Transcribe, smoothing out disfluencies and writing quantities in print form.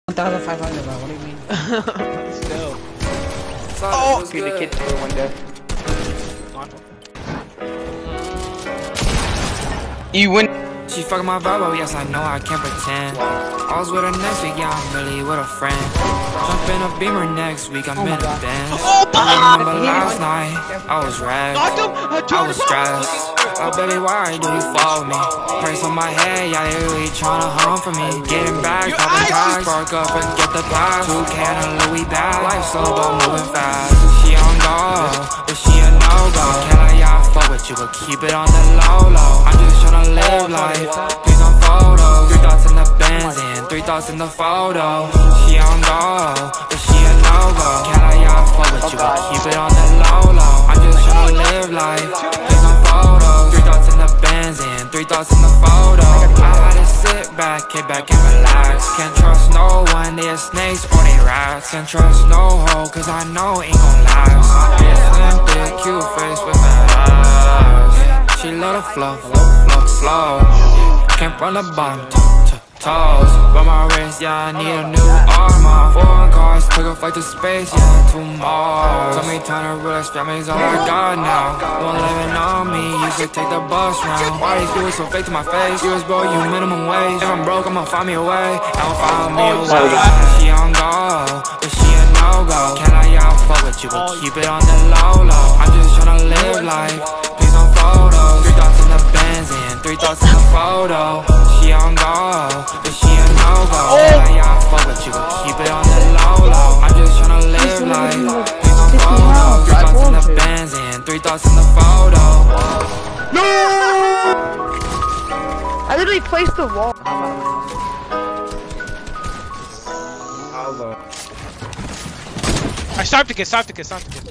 1,500, bro. What do you mean? Still. Oh! Be the kid for one day. You win. She fucking my vibe, oh yes I know I can't pretend. I was with her next week, yeah I'm really with a friend. Jump in a Beamer next week, I'm in a Benz. I remember last night, I was red, I was stressed. Oh baby, why do you follow me? Price on my head, yeah they really tryna hunt for me. Getting back, popping tags, spark up and get the past. 2 can of Louis bag, life's so about moving fast. She on go, but she a no-go. Can I, yeah, fuck with you, but keep it on the low-low. I'm just tryna live life. Please on photos, 3 thoughts in the Benz and 3 thoughts in the photo. She on go, but she a no-go. Can I, yeah, fuck with you, but keep it on the low-low. I'm just tryna live life. Please on photos, 3 thoughts in the Benz and 3 thoughts in the photo. I had to sit back, kick back and relax. Can't trust no one, they are snakes or they rats. Can't trust no hoe, cause I know it ain't gon' last. Slim, thick, cute face with fat eyes. She love the flow. Can't run the bottom toes. But my wrist, yeah, I need a new armor. 4 cars, took a flight to space, yeah, 2 more. Tell me time to realize family's all I got now. Don't living on me, you should take the bus round. Why these dudes so fake to my face? US bro, you minimum wage. If I'm broke, I'ma find me a way. I'll find me a way. She on go, but she a no-go. Can I, yeah, fuck with you, but keep it on the low-low. I'm just tryna live life. Please on photos, 3 thoughts in the Benz and 3 thoughts in the photo. She on go, but she a no-go. Can I, yeah, fuck with you, but keep it on the low-low. I'm just tryna live life. Please on photos, 3 thoughts in the Benz and 3 thoughts in the photo. No! I literally placed the wall. I stopped the kid.